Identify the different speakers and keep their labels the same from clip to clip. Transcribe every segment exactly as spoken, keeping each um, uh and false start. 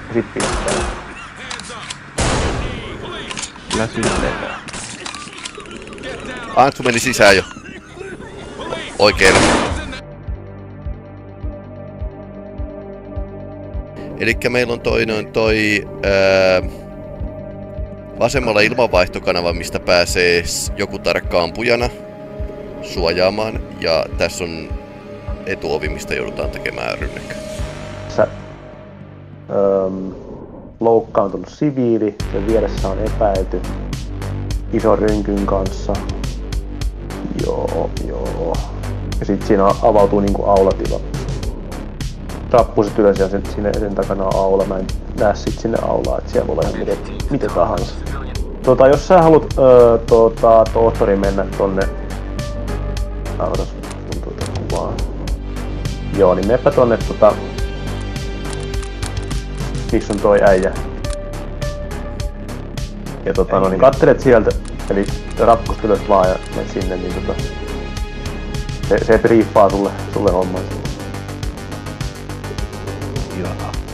Speaker 1: Ja sit pistää.
Speaker 2: Kyllä syylletään.
Speaker 3: Antsu meni sisään jo. Oikein. Elikkä meillä on toinen toi ää, vasemmalla ilmanvaihtokanava, mistä pääsee joku tarkka ampujana suojaamaan. Ja tässä on etuovi, mistä joudutaan tekemään rynnäkkö.
Speaker 1: Tässä öm, loukkaantunut siviili ja vieressä on epäilty ison rynkyn kanssa. Joo, joo. Ja sit siinä avautuu niinku aulatila. Rappuset ylös ja sen, sinne, sen takana on aula. Mä en näe sit sinne aulaa, et siellä voi olla ihan mitä, mitä tahansa. Tota, jos sä haluat öö, tota, tohtori mennä tonne... Mä otas sun tuota kuvaa. Joo, niin meppä tonne tota... Missä on toi äijä? Ja tota, no niin kattelet sieltä, eli rappust ylös vaan ja menet sinne, niin tota... Se, se briefaa sulle, sulle homman.
Speaker 2: Joo.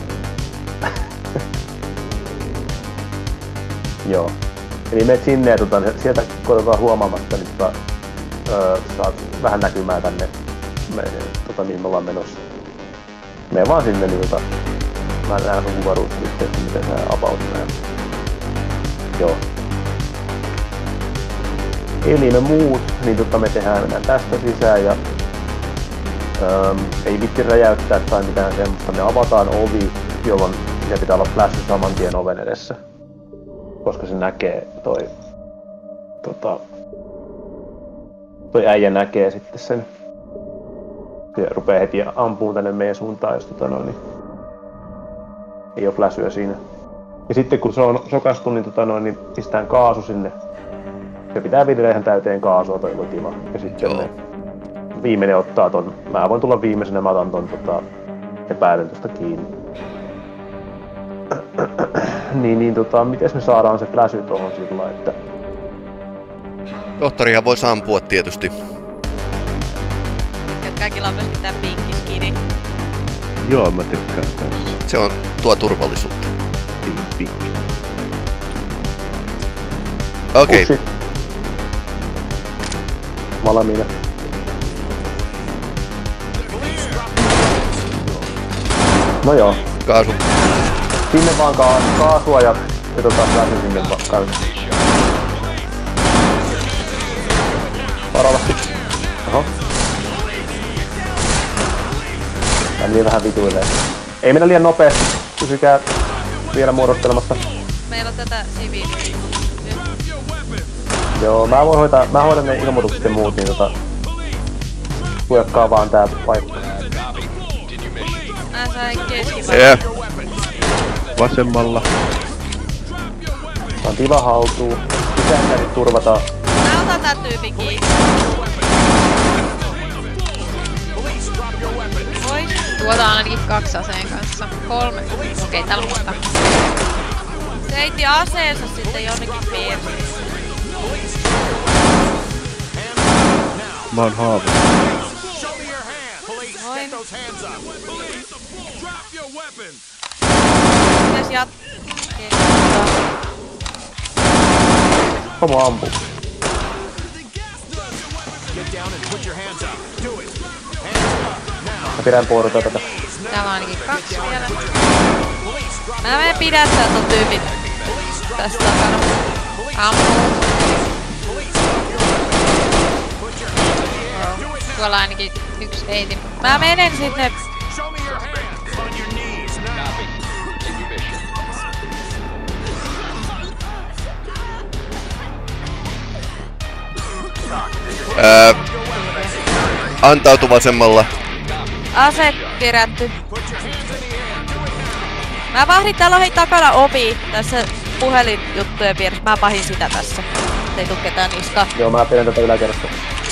Speaker 1: Joo. Eli menet sinne ja tota, sieltä koitetaan huomaamatta, niin tota, öö, saat vähän näkymään tänne, me, tota, mihin me ollaan menossa. Mene vaan sinne, niin tota, mä näen sun kuvaruusklisteistä, miten sä about näet. Joo. Eli me muut, niin tota, me tehdään mennään tästä sisään ja öö, ei vitti räjäyttää tai mitään semmoista. Me avataan ovi, jolloin siellä pitää olla flash saman tien oven edessä. Koska se näkee toi, tota, toi äijä näkee sitten sen. Se rupee heti ampumaan tänne meidän suuntaan, jos tota noin, niin ei oo flashyä siinä. Ja sitten kun se on sokastunut, niin, tota noin, niin pistään kaasu sinne. Se pitää viedä ihan täyteen kaasua toi lotila. Ja sitten ne viimeinen ottaa ton. Mä voin tulla viimeisenä, mä otan ton tota, epäilyn tosta kiinni. niin, niin tota, mites me saadaan se flashy tohon sillä, että...
Speaker 3: Tohtorihan voi ampua tietysti.
Speaker 4: Kaikilla on myöskin tää pinkki skini.
Speaker 2: Joo, mä tykkään tässä.
Speaker 3: Se on tuo turvallisuutta.
Speaker 2: Pink, pink.
Speaker 3: Okei. Okay.
Speaker 1: Valmiina. No joo.
Speaker 3: Kaasu.
Speaker 1: Sinne vaan ka kaasua ja otetaan flashy sinne vaan. Varovasti. Oho. Tää meni vähän vituilleen. Ei mennä liian nopeasti. Pysykää vielä muodostelemassa.
Speaker 4: Meillä on tätä siviiliä.
Speaker 1: Joo, mä voin hoitaa, mä hoidan ne ilmoitukset ja muut, niin tota... Hujakkaa vaan tää paikka.
Speaker 4: Mä sain keskivaihdon.
Speaker 3: Yeah.
Speaker 2: Vasemmalla.
Speaker 1: Saan tila haltuu. Sisäänkärit turvataan.
Speaker 4: Mä otan tän tyypin kiinni. Ois. Tuota on ainakin kaksi aseen kanssa. Kolme. Okei, okay, täällä on monta. Se heitti aseensa sitten jonnekin piersiin.
Speaker 2: Mä oon haava.
Speaker 4: Noin. Mitäs jat...
Speaker 1: Homo ampuu. Mä pidän puolta tätä.
Speaker 4: Täällä on ainakin kaksi vielä. Mä menen pidättää ton tyypin tästä takana. Ampuu. Tuolla ainakin yksi heiti. Mä menen sinne.
Speaker 3: Öö, antautu vasemmalla.
Speaker 4: Ase kerätty. Mä vahdin täällä ohi takana ovi tässä puhelinjuttujen vieressä. Mä pahin sitä tässä. Ei tuu ketään niskaa.
Speaker 1: Joo, mä pidän tätä yläkerrasta.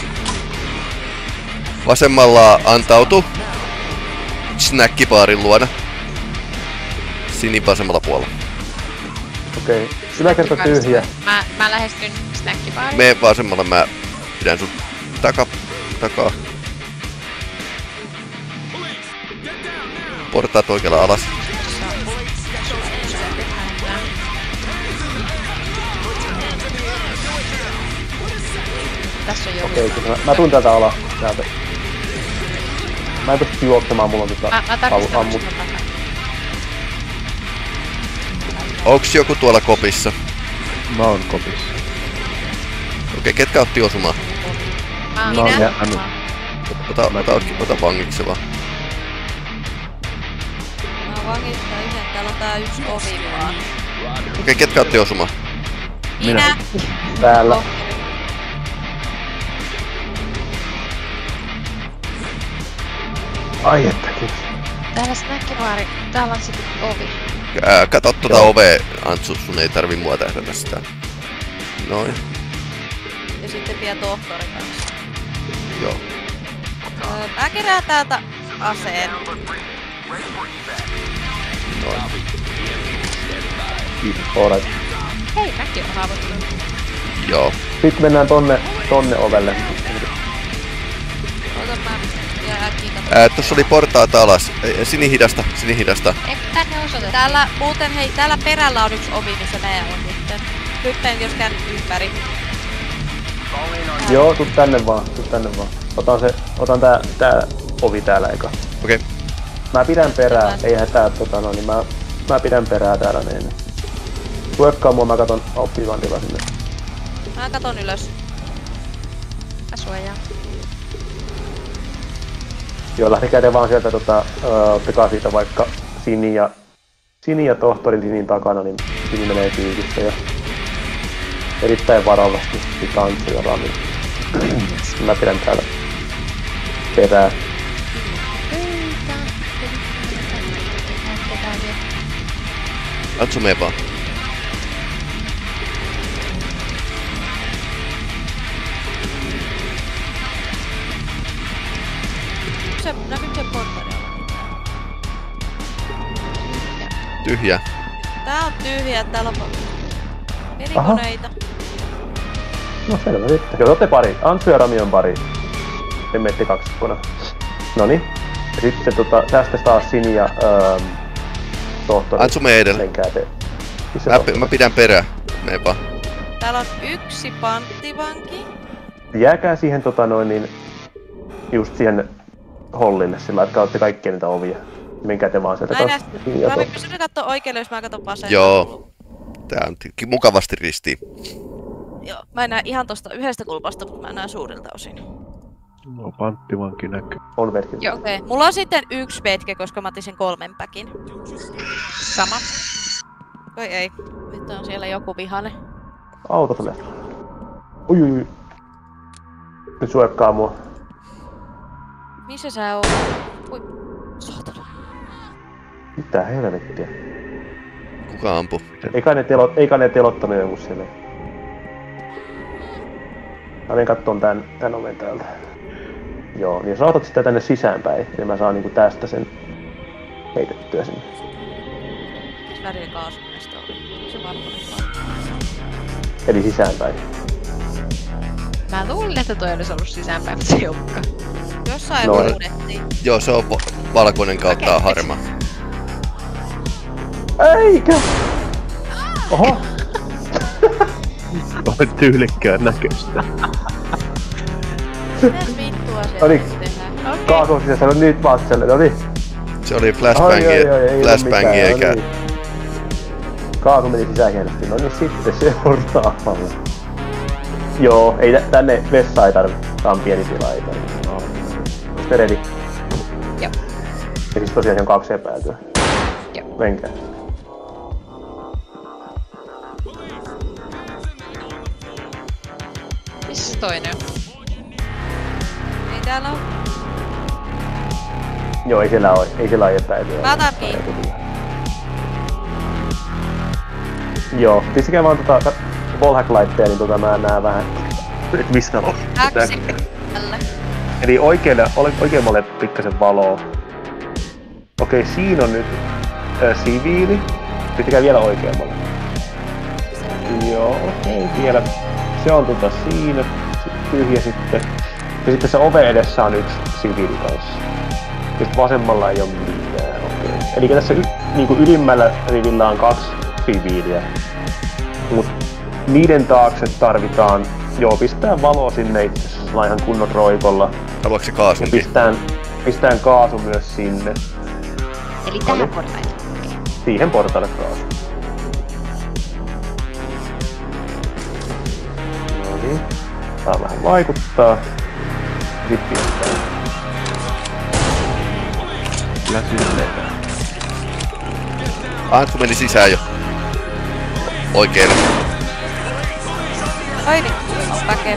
Speaker 3: Vasemmalla antautu. Snackibaarin luona. Sinin vasemmalla puolella.
Speaker 1: Okei. Okay. Yläkerta tyhjä.
Speaker 4: Mä, mä lähestyn snackibaariin.
Speaker 3: Me vasemmalla, mä pidän sun taka, takaa. Portaat oikealla alas.
Speaker 4: Tässä on joku.
Speaker 1: Okei, okay, mä, mä tuun täältä alas. Täältä. Mä en pysty juoksemaan, mulla on tota...
Speaker 4: Mä, mä tarkistan
Speaker 1: ammu.
Speaker 4: sun takana.
Speaker 3: Onks joku tuolla kopissa?
Speaker 2: Mä oon kopissa.
Speaker 3: Okei, okay, ketkä otti osumaan?
Speaker 4: Mä oon
Speaker 2: Mä oon
Speaker 4: minä.
Speaker 2: jäänyt.
Speaker 3: Ota, ota, ota vangiksi vaan.
Speaker 5: Mä oon vangista yhden, täällä on tää yksi ovi vaan.
Speaker 3: Okei, okay, ketkä otti osumaan?
Speaker 5: Minä!
Speaker 1: Täällä.
Speaker 5: Oh.
Speaker 1: Ai ettekin.
Speaker 4: Täällä snäkkivaari. Täällä on sitten ovi.
Speaker 3: Ää, kato tuota
Speaker 1: Joo.
Speaker 3: ovea, Antsu, sun ei tarvi mua tähdätä sitä. Noin,
Speaker 5: Ja sitten vielä tohtori kanssa.
Speaker 3: joo.
Speaker 5: Öö, mä kerään täältä aseen.
Speaker 3: Noin.
Speaker 1: Alright.
Speaker 4: Hei, mäkin on haavoittunut.
Speaker 3: Joo.
Speaker 1: Sitten mennään tonne, tonne ovelle.
Speaker 5: Ota mä vielä äkkiä katsotaan.
Speaker 3: Ää, tossa oli portaat alas. Ei, sinihidasta, sinihidasta.
Speaker 4: Eikö tänne osoitetaan?
Speaker 5: Täällä muuten hei, täällä perällä on yksi ovi, missä meidän on nytten. Hyppään jos käyn ympäri.
Speaker 1: Joo, tuu tänne vaan, tuu tänne vaan. Otan se, otan tää, tää ovi täällä eka.
Speaker 3: Okei. Okay.
Speaker 1: Mä pidän perää, eihän tää tota no niin mä, mä pidän perää täällä niin. Tuekkaa mua, mä katon oppivantilla sinne.
Speaker 5: Mä katon ylös.
Speaker 4: Mä suojaan.
Speaker 1: Joo, lähtekää te vaan sieltä tota, öö, ottakaa siitä vaikka Sini ja, Sini ja tohtori Sinin takana, niin Sini menee kyydissä ja erittäin varovasti sit Antsu ja Rami. Mä pidän täällä perää.
Speaker 3: Antsu, mee vaan.
Speaker 5: Se näkyykö se porttari?
Speaker 3: Tyhjä.
Speaker 5: Tää on tyhjä, täällä on pelikoneita.
Speaker 1: No selvä sitten. Joo, te ootte pari. Antsu ja Rami on pari. Te menette kaksikkona. Noniin. Ja sitten tota, tästä taas Sini ja öö, tohtori.
Speaker 3: Antsu, mee edellä.
Speaker 1: Menkää te. Missä
Speaker 3: Mä,
Speaker 1: tohtori?
Speaker 3: mä pidän perää. Mee vaan.
Speaker 5: Täällä on yksi panttivanki.
Speaker 1: Jääkää siihen tota noin niin just siihen hollille sillä, että katsotte kaikkia niitä ovia. Menkää te vaan sieltä
Speaker 5: Mä en
Speaker 1: taas.
Speaker 5: näe.
Speaker 1: Sini ja
Speaker 5: Mä
Speaker 1: tohtori.
Speaker 5: pystyn katsoa oikealle, jos mä katon vasemmalle.
Speaker 3: Joo. Tää on t- mukavasti ristiin.
Speaker 5: Joo. Mä en näe ihan tosta yhdestä kulmasta, mutta mä näen suurilta osin.
Speaker 2: No, panttivanki näkyy.
Speaker 1: On merkitty.
Speaker 4: Joo.
Speaker 5: Okei. Okay. Mulla on sitten yksi vetke, koska mä otin sen kolmen päkin.
Speaker 4: Sama.
Speaker 5: Oi ei. Nyt on siellä joku vihane.
Speaker 1: Auto tulee. Ui ui ui. Nyt suojekkaa mua.
Speaker 5: Missä sä oot? Ui. Saatana.
Speaker 1: Mitä helvettiä.
Speaker 3: Kuka ampuu?
Speaker 1: Eikä ne, telot, eikä ne telottanut joku siellä. Mä menen kattoon tän, tän oven täältä. Joo, niin jos otat sitä tänne sisäänpäin, niin mä saan niinku tästä sen heitettyä sinne.
Speaker 5: Mikäs värien kaasuneesta oli? Se valkoinen vaan.
Speaker 1: Eli sisäänpäin.
Speaker 4: Mä luulin, että toi olisi ollut sisäänpäin, mutta se ei olekaan.
Speaker 5: Jossain
Speaker 1: Noin.
Speaker 5: huudettiin.
Speaker 3: Joo, se on va- valkoinen kautta
Speaker 4: Okei.
Speaker 3: harma.
Speaker 1: Eikä! Oho!
Speaker 2: On tyylikkään näköistä.
Speaker 5: Mitäs vittua siellä
Speaker 1: Noniin.
Speaker 5: tehdään?
Speaker 4: Okei.
Speaker 1: Kaasu sisässä, no nyt vatselle, no niin.
Speaker 3: Se oli
Speaker 1: Ai,
Speaker 3: flashbangi,
Speaker 1: ai, ai, ei oo
Speaker 3: flashbangi
Speaker 1: mitään,
Speaker 3: eikä...
Speaker 1: no niin. Kaasu meni sisäänkielesti, no niin sitten seuraavalle. Joo, ei tä- tänne vessa ei tarvi, tää on pieni tila, ei tarvi. No. Ootte ready?
Speaker 4: Joo.
Speaker 1: Ja siis tosiaan on kaksi epäiltyä.
Speaker 4: Joo.
Speaker 1: Menkää.
Speaker 4: Missä toinen on?
Speaker 5: Ei täällä oo.
Speaker 1: Joo, ei siellä oo, ei siellä oo epäilyä.
Speaker 5: Mä otan kiinni.
Speaker 1: Joo, pistäkää vaan tota wallhack-laitteja, niin tota mä näen vähän, et mistä on.
Speaker 5: Äksi. Tällä.
Speaker 1: Eli oikealle, ole- oikeammalle pikkasen valoa. Okei, siinä on nyt ä, siviili. Pistäkää vielä oikeammalle. Joo, okei, vielä. Se on tota siinä, sit tyhjä sitten. Ja sitten se ove edessä on yksi siviili kanssa. Ja sitten vasemmalla ei oo mitään, okei. Eli tässä y- niinku ylimmällä rivillä on kaksi siviiliä. Mut niiden taakse tarvitaan joo, pistää valoa sinne itse asiassa ihan kunnon roikolla.
Speaker 3: Haluatko se kaasunkin?
Speaker 1: Pistään, pistään kaasu myös sinne.
Speaker 5: Eli tähän portaille.
Speaker 1: Siihen portaille kaasu. No niin. Tää vähän vaikuttaa. Sitten pistää.
Speaker 2: Läsynnetään.
Speaker 3: Antsu meni sisään jo. Oikein.
Speaker 5: Oi niin, on väkeä.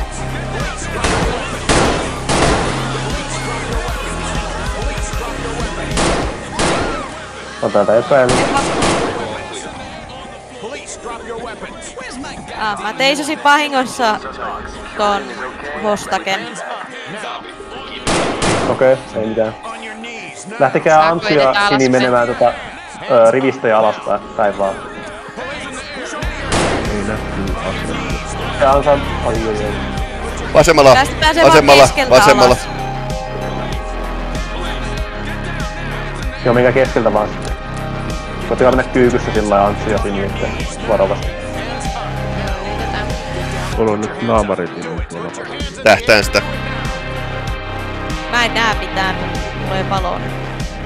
Speaker 1: On täältä epäily.
Speaker 5: Ah, mä teisasin vahingossa ton hostaken.
Speaker 1: Okei, okay, ei mitään. Lähtekää
Speaker 4: Saako
Speaker 1: Antsu ja
Speaker 4: edetä
Speaker 1: Sini
Speaker 4: alaspäin?
Speaker 1: menemään tota ö, rivistä ja alaspäin, päin vaan.
Speaker 2: Ei näkyy asetus.
Speaker 1: Ja Ansan... Ai ai ai.
Speaker 3: Vasemmalla,
Speaker 5: Tästä pääsee vaan
Speaker 3: vasemmalla,
Speaker 5: keskeltä
Speaker 3: vasemmalla.
Speaker 5: alas.
Speaker 1: Joo, minkä keskeltä vaan sitten. Koittakaa mennä kyykyssä sillä ja Antsu ja Sini, että varovasti.
Speaker 4: Yritetään.
Speaker 2: Mulla on nyt naamaritin tuolla.
Speaker 3: Tähtään sitä.
Speaker 5: Mä en näe mitään, mulla ei valoa nyt.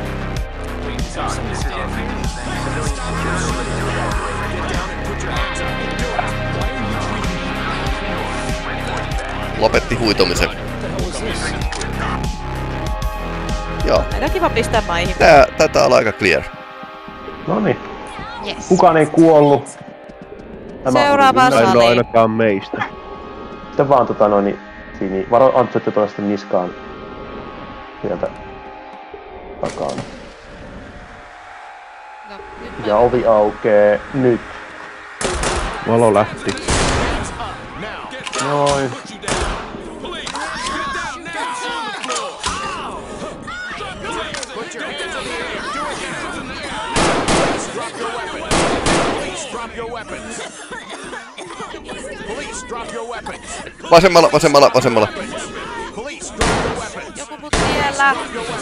Speaker 3: Lopetti huitomisen. Joo.
Speaker 5: Aika kiva pistää maihin.
Speaker 3: Tää taitaa olla aika clear.
Speaker 1: Noniin.
Speaker 4: Yes.
Speaker 1: Kukaan ei kuollut.
Speaker 5: Seuraava
Speaker 1: on hyvin.
Speaker 2: Ainoa
Speaker 5: sali.
Speaker 2: ainakaan meistä.
Speaker 1: Sitten vaan tota noin, niin Sini. Varo Antsu, että toista niskaan. Sieltä takana.
Speaker 4: No, nyt mä...
Speaker 1: Ja ovi aukee nyt.
Speaker 2: Valo lähti.
Speaker 1: Noin.
Speaker 3: Vasemmalla, vasemmalla, vasemmalla.
Speaker 5: Joku mut tiellä.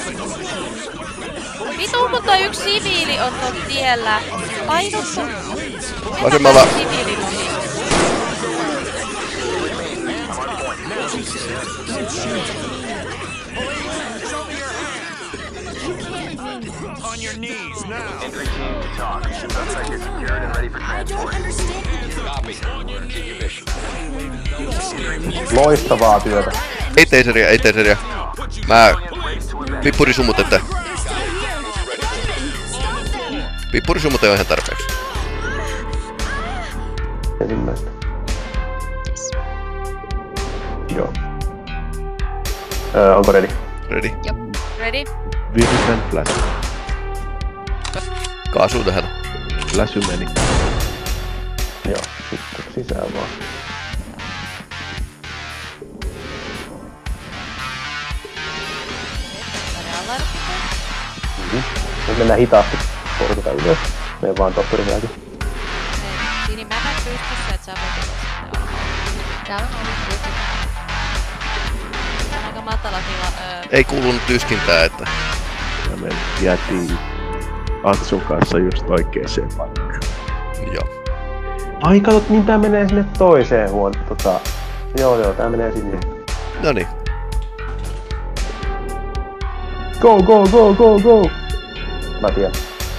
Speaker 5: Vitun kun toi yksi siviili on ton tiellä. Painu sun.
Speaker 3: Vasemmalla.
Speaker 5: Siviilin ohi.
Speaker 6: On your knees now.
Speaker 7: Entry team to talk. Suspect is secured and ready for transport.
Speaker 1: Loistavaa työtä.
Speaker 3: Ei teiseriä, ei teiseriä. Mä... Pippuri sumutette. Pippuri sumute on ihan tarpeeksi.
Speaker 1: Ensimmäistä. Joo. Öö, onko ready?
Speaker 3: Ready?
Speaker 5: Ready?
Speaker 2: Vision flash.
Speaker 3: Kaasu tähän.
Speaker 2: Läsy meni.
Speaker 1: Joo, sitten sisään vaan. Mm-hmm. Nyt mennään hitaasti. Portuta ylös. Mene vaan toppuri jälkeen.
Speaker 5: Sini mä näen pystyssä, et sä voit ylös sitten olla.
Speaker 4: Täällä on ollut pystyssä.
Speaker 5: Tää on aika matala tila. Öö,
Speaker 3: Ei kuulunut tyskintää, että...
Speaker 2: Ja me jäätiin Antsun kanssa just oikeeseen paikkaan.
Speaker 3: Joo.
Speaker 1: Ai katsot, niin tää menee sinne toiseen huon. Tota... Joo joo, tää menee sinne.
Speaker 3: Noniin.
Speaker 1: Go go go go go! Mä tiedän.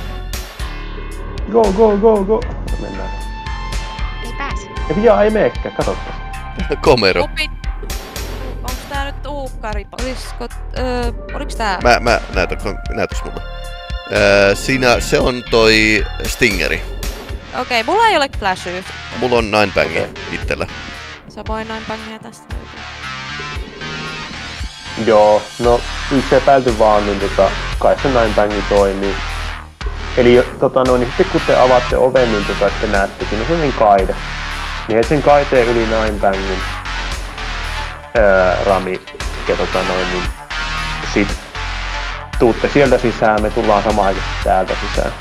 Speaker 1: Go go go go! Mennään.
Speaker 4: Ei pääse.
Speaker 1: Ja pian ei meekään, katoppas.
Speaker 3: Komero.
Speaker 5: Opit. Onks tää nyt uukkari? Olisko... Öö, oliks tää?
Speaker 3: Mä, mä näytän, näytäs mulle. Öö, siinä se on toi Stingeri.
Speaker 5: Okei, mulla ei ole flashyä.
Speaker 3: Mulla on nine bangi itsellä.
Speaker 5: Samoin noin pangia tästä löytyy.
Speaker 1: Joo, no yksi epäilty vaan, niin tota, kai se nine bangi toimii. Eli tota, no, niin sitten kun te avaatte oven, niin tota, sitten näette, siinä on sellainen kaide. Niin et sen kaiteen yli nine bangin öö, rami. Ja tota noin, niin sit tuutte sieltä sisään, me tullaan samanaikaisesti täältä sisään.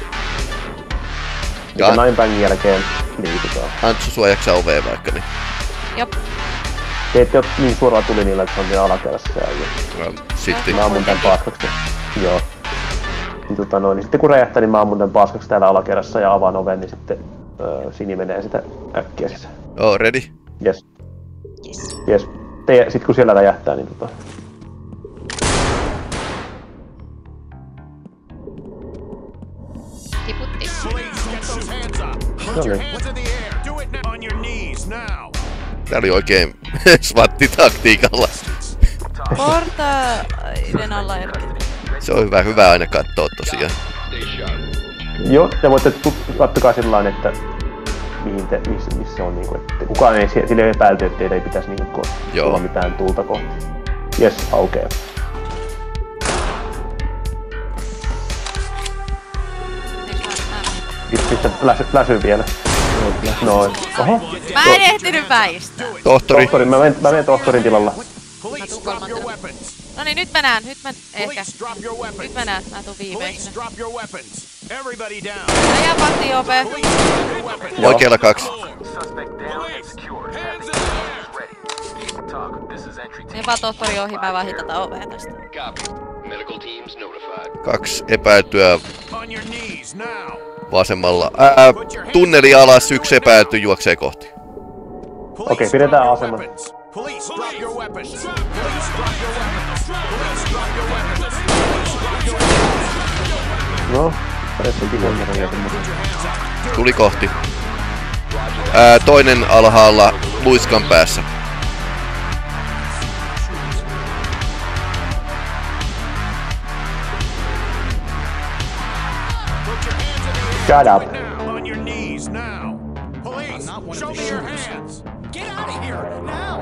Speaker 1: Ja
Speaker 3: Ja-
Speaker 1: nine bangin jälkeen liikutaan.
Speaker 3: Antsu suojaksä oveen vaikka, niin...
Speaker 5: Jop.
Speaker 1: Te ette oo niin suoraan tulinilla, että se on siinä alakerrassa siellä.
Speaker 3: No, sitten.
Speaker 1: Mä ammun tän paskaksi. Joo. Niin, tota noin, niin sitten kun räjähtää, niin mä ammun tän paskaksi täällä alakerrassa ja avaan oven, niin sitten öö, Sini menee sitä äkkiä sisään.
Speaker 3: Oh, ready?
Speaker 1: Yes.
Speaker 4: Yes.
Speaker 1: Jes. Te, sit kun siellä räjähtää, niin tota...
Speaker 4: Tiputti.
Speaker 6: Police, get those hands up.
Speaker 1: No niin.
Speaker 6: Hands in the air. Do it now. On your knees now.
Speaker 3: Tää oli oikein SWAT-taktiikalla.
Speaker 5: Portaiden alla erkin.
Speaker 3: Se on hyvä, hyvä aina kattoo tosiaan.
Speaker 1: Joo, te voitte kattokaa sillain, että mihin te, missä, missä on niinku, että kukaan ei sille epäilty, että teitä ei pitäisi niinku tulla mitään tuulta kohti. Jes, aukeaa. Pistä läsy, läsy vielä. Noin. Oho.
Speaker 5: Mä en ehtinyt väistää.
Speaker 3: Tohtori.
Speaker 1: Tohtori, mä menen, mä menen tohtorin tilalla.
Speaker 6: Police, drop your weapons.
Speaker 5: No niin, nyt mä näen, nyt mä ehkä.
Speaker 6: Police, drop your weapons.
Speaker 5: Nyt mä näen, mä tuun
Speaker 6: Police,
Speaker 5: viimeisenä.
Speaker 6: drop your weapons. Everybody down.
Speaker 5: Aja patti ope.
Speaker 6: Police, drop your weapons.
Speaker 3: Oikealla kaksi.
Speaker 7: Suspect down and secured.
Speaker 6: Hands in the air.
Speaker 7: Ready. Talk. This is entry team.
Speaker 5: Jopa tohtori ohi, mä vaan hitata ovea tästä.
Speaker 7: Copy. Medical teams notified.
Speaker 3: Kaksi epäiltyä
Speaker 6: On your knees now.
Speaker 3: vasemmalla. Ää, tunneli alas, yksi epäilty juoksee kohti.
Speaker 6: Police,
Speaker 1: Okei, pidetään
Speaker 6: drop your
Speaker 1: asema.
Speaker 6: weapons. Police, drop your weapons. Police, drop your weapons. Police, drop your weapons.
Speaker 1: No, paressakin on vielä semmoista.
Speaker 3: Tuli kohti. Ää, toinen alhaalla luiskan päässä.
Speaker 1: Shut up.
Speaker 6: On your knees now. Police, show me your hands. Get out of here now.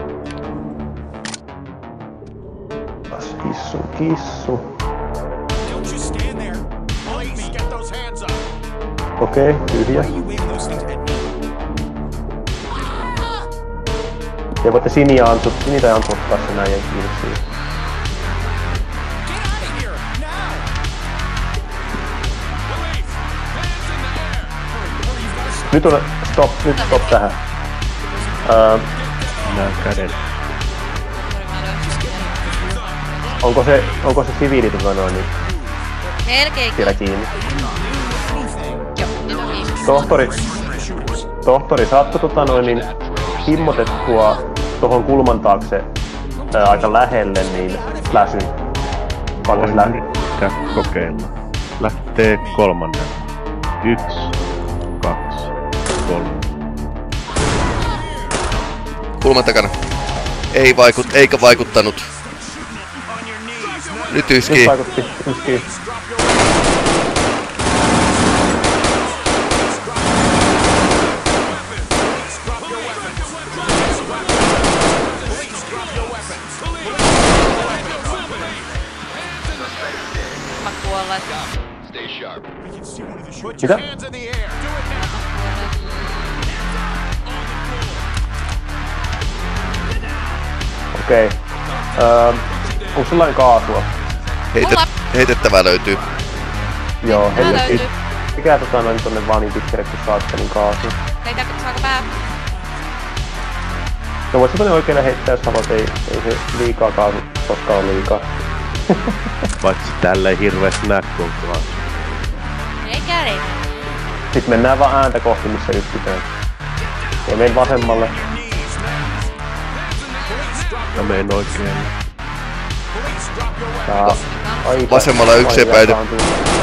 Speaker 1: Kissu, kissu.
Speaker 6: Don't just stand there. Police, get those hands up.
Speaker 1: Okei, okay, tyhjä.
Speaker 6: You waving those things at me?
Speaker 1: Te voitte siniä ansut, sini tai ansu ottaa sen äijän kiinni siihen.
Speaker 6: Get out of here now. Police, hands in the air. Hurry, hurry, you've got to stop.
Speaker 1: Nyt on, stop, nyt stop tähän. Öö,
Speaker 2: Nää kädet.
Speaker 1: onko se, onko se siviili tota noin niin
Speaker 5: Melkein.
Speaker 1: siellä kiinni?
Speaker 4: Joo, nyt on viisi.
Speaker 1: Tohtori, tohtori, saatko tota noin niin himmotettua tohon kulman taakse ää, aika lähelle niin läsyn? Panko se läpi?
Speaker 2: Yrittää kokeilla. Lähtee kolmannen. Yksi, kaksi, kolme.
Speaker 3: Kulman takana. Ei vaikut, eikä vaikuttanut. Nyt
Speaker 1: Nyt
Speaker 3: yskii.
Speaker 1: vaikutti, yskii.
Speaker 5: Mä kuolleen.
Speaker 7: Stay sharp.
Speaker 6: Put
Speaker 1: Mitä?
Speaker 6: your hands in the air. Do it now.
Speaker 1: Okei. Okay. Öö, onko sellainen kaasua?
Speaker 3: Heitet, heitettävää löytyy.
Speaker 1: Joo,
Speaker 5: Tää
Speaker 1: hei,
Speaker 5: löytyy.
Speaker 1: mikä tota noin tonne vaan niin pitkälle kun saatte niin kaasu.
Speaker 5: Heitäkö, saako pää?
Speaker 1: No voit sä tonne oikealle heittää jos haluat, ei, ei se liikaa kaasu koskaan ole liikaa.
Speaker 2: Paitsi tällä ei hirveästi näe kuntoa.
Speaker 5: Ei kädet.
Speaker 1: Sitten mennään vaan ääntä kohti missä yskitään. Ja menen vasemmalle.
Speaker 2: Mä menen oikein.
Speaker 1: Tää aika...
Speaker 3: Vasemmalla yksi
Speaker 1: aika
Speaker 3: epäily.
Speaker 1: jakaantuu.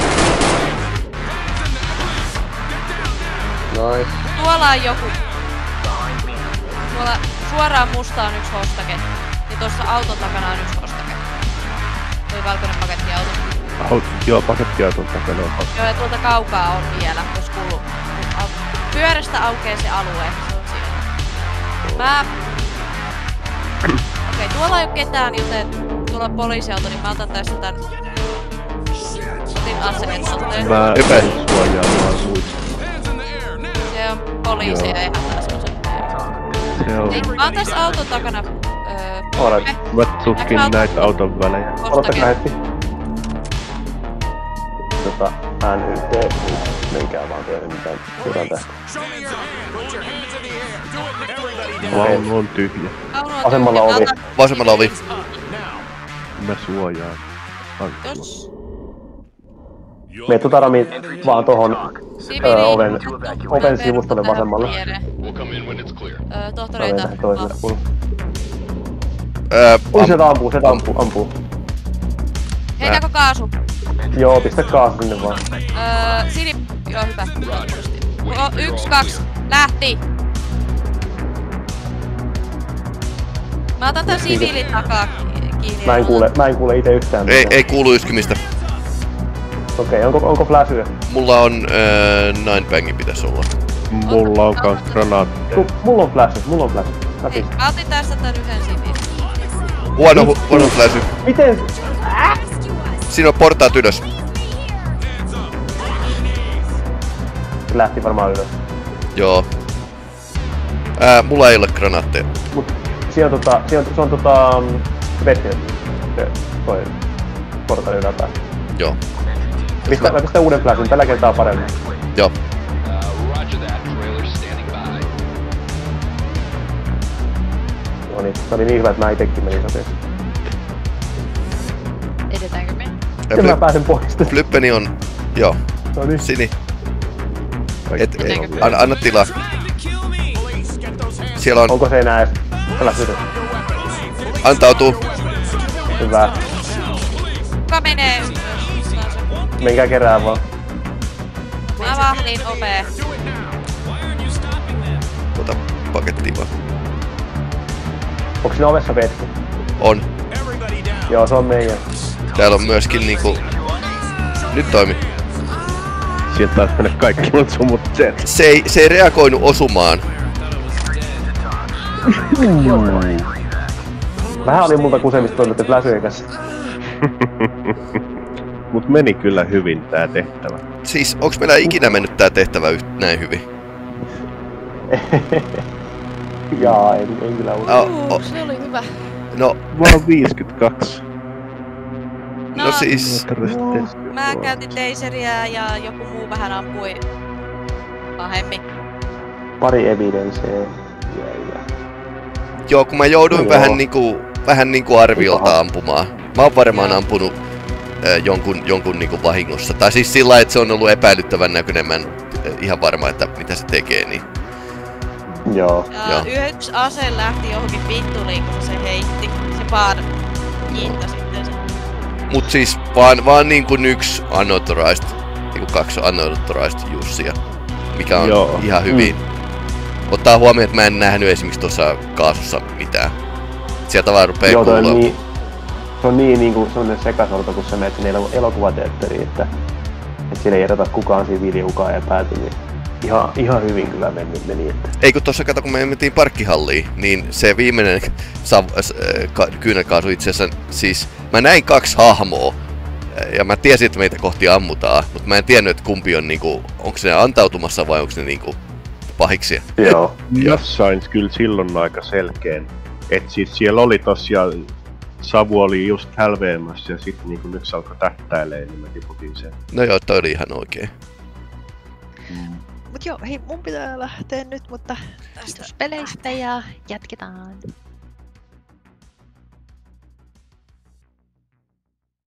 Speaker 1: Nois.
Speaker 5: Tuolla on joku. Tuolla suoraan musta on yksi hostake. Ja tuossa auton takana on yksi hostake. Toi valkoinen pakettiauto.
Speaker 2: Aut, joo, pakettiauton takana on hostake.
Speaker 5: Joo, ja tuolta kaukaa on vielä, jos kuuluu. Pyörästä aukeaa se alue, se on siellä. Mä... Okei, okay, tuolla ei oo ketään, joten tuolla on poliisiauto, niin mä otan tästä tän... Otin aseen otteen.
Speaker 2: Mä epäilen suojaamaan muista.
Speaker 5: Se on poliisi ja ihan taas on se.
Speaker 2: Se on...
Speaker 5: Niin, mä oon tässä auton takana. Öö...
Speaker 1: Alright.
Speaker 2: Mä tutkin näitä auton välejä.
Speaker 1: Odottakaa hetki. Tota, N Y T, menkää vaan teille mitään jotain tästä.
Speaker 2: Vaunu on tyhjä.
Speaker 1: Vasemmalla ovi.
Speaker 3: Vasemmalla ovi.
Speaker 2: Mä suojaan. Ankkua.
Speaker 5: Jos...
Speaker 1: Me tota Rami vaan tohon
Speaker 5: Siviili...
Speaker 1: ö, oven, oven sivustolle vasemmalle.
Speaker 7: We'll come in when it's clear.
Speaker 5: Öö, tohtoreita.
Speaker 1: Mä toiselle puolelle.
Speaker 3: Öö,
Speaker 1: Ui,
Speaker 3: am-
Speaker 1: se ampuu, se ampuu, ampuu.
Speaker 5: Heitäänkö kaasu?
Speaker 1: Joo, pistä kaasu sinne vaan.
Speaker 5: Öö, Sini... Joo, hyvä. O, yksi, kaksi. Lähti! Mä otan tän siviilin takaa kiinni.
Speaker 1: Mä en kuule, mä en kuule ite yhtään
Speaker 3: ei,
Speaker 1: mitään.
Speaker 3: ei kuulu yskimistä.
Speaker 1: Okei, onko, onko flashyä?
Speaker 3: Mulla on öö, nine bangi pitäis olla.
Speaker 2: Mulla on kans granaatti.
Speaker 1: M- mulla on flashy, mulla on flashy. Mä
Speaker 5: Hei,
Speaker 1: pistän.
Speaker 5: mä otin tästä tän yhden siviilin.
Speaker 3: Huono, hu- huono flashy.
Speaker 1: Miten?
Speaker 3: Siinä on portaat ylös.
Speaker 1: Se lähti varmaan ylös.
Speaker 3: Joo. Ää, mulla ei ole granaatteja.
Speaker 1: Mut siinä on tota, siinä on, se on tota... Vetti. Se, toi portaali yläpää.
Speaker 3: Joo.
Speaker 1: Pistä, mä pistän uuden flashyn, tällä kertaa paremmin.
Speaker 3: Joo.
Speaker 1: No niin, se oli niin hyvä, että mä itekin menin sokeesti.
Speaker 4: Edetäänkö me?
Speaker 1: Sitten mä pääsen pois tästä.
Speaker 3: Flyppeni on... Joo.
Speaker 1: No niin.
Speaker 3: Sini. Et, et,
Speaker 4: Mitenkö?
Speaker 3: anna, anna tilaa. Siellä on...
Speaker 1: Onko se enää edes flashy?
Speaker 3: Antautuu.
Speaker 1: Hyvä.
Speaker 5: Kuka menee ylös?
Speaker 1: Menkää kerää vaan.
Speaker 5: Mä vahdin opee.
Speaker 3: Ota pakettiin vaan.
Speaker 1: Onko siinä ovessa vetti?
Speaker 3: On.
Speaker 1: Joo, se on meidän.
Speaker 3: Täällä on myöskin niinku... Nyt toimi.
Speaker 2: Sieltä taisi mennä kaikki mut sumut sen.
Speaker 3: Se ei, se ei reagoinut osumaan.
Speaker 1: Vähän oli multa kusemista toimitte flashyjen kanssa.
Speaker 2: Mut meni kyllä hyvin tää tehtävä.
Speaker 3: Siis, onks meillä ikinä mennyt tää tehtävä yht näin hyvin?
Speaker 1: Jaa, en, en kyllä usko.
Speaker 3: Oh, oh,
Speaker 4: Se oli hyvä.
Speaker 3: no,
Speaker 2: Vaan viisikymmentäkaksi.
Speaker 3: no, no siis...
Speaker 5: Mä käytin taseriä ja joku muu vähän ampui pahemmin.
Speaker 1: Pari evidenceä. Ja, ja.
Speaker 3: Joo, kun mä jouduin
Speaker 1: No
Speaker 3: vähän
Speaker 1: joo.
Speaker 3: niinku, vähän niinku arviolta
Speaker 1: Paha.
Speaker 3: ampumaan. Mä oon varmaan ampunut äh, jonkun, jonkun niinku vahingossa. Tai siis sillä lailla, että se on ollut epäilyttävän näköinen. Mä en äh, ihan varma, että mitä se tekee, niin...
Speaker 1: Joo.
Speaker 5: Ja yksi ase lähti johonkin vittuliin, kun se heitti. Se vaan kiinta sitten se.
Speaker 3: Mut siis vaan, vaan niinku yksi unauthorized, niinku kaksi unauthorized Jussia. Mikä on
Speaker 2: Joo.
Speaker 3: ihan hyvin. Mm. Ottaa huomioon, että mä en nähnyt esimerkiksi tuossa kaasussa mitään. Sieltä vaan rupee
Speaker 1: Joo, toi on
Speaker 3: kuulla.
Speaker 1: niin, se on niin niinku semmonen sekasorto, kun sä menet sinne elo- elokuvateatteriin, että, että siellä ei erota kukaan siviili ja kukaan epäilty, niin ihan, ihan hyvin kyllä meni, meni että.
Speaker 3: Ei kun tossa kato, kun me mentiin parkkihalliin, niin se viimeinen sav- s- ka- kyynelkaasu itse asiassa, siis mä näin kaksi hahmoa. Ja mä tiesin, että meitä kohti ammutaan, mutta mä en tiennyt, että kumpi on niinku, onko ne antautumassa vai onko ne niinku pahiksia.
Speaker 1: Joo.
Speaker 2: Jossain kyllä silloin aika selkeän. Et siis siellä oli tosiaan, savu oli just hälveemässä ja sitten niin kun yksi alkoi tähtäilee, niin mä tiputin sen.
Speaker 3: No joo, toi oli ihan oikein.
Speaker 4: Mut joo, hei mun pitää lähteä nyt, mutta kiitos peleistä ja jatketaan.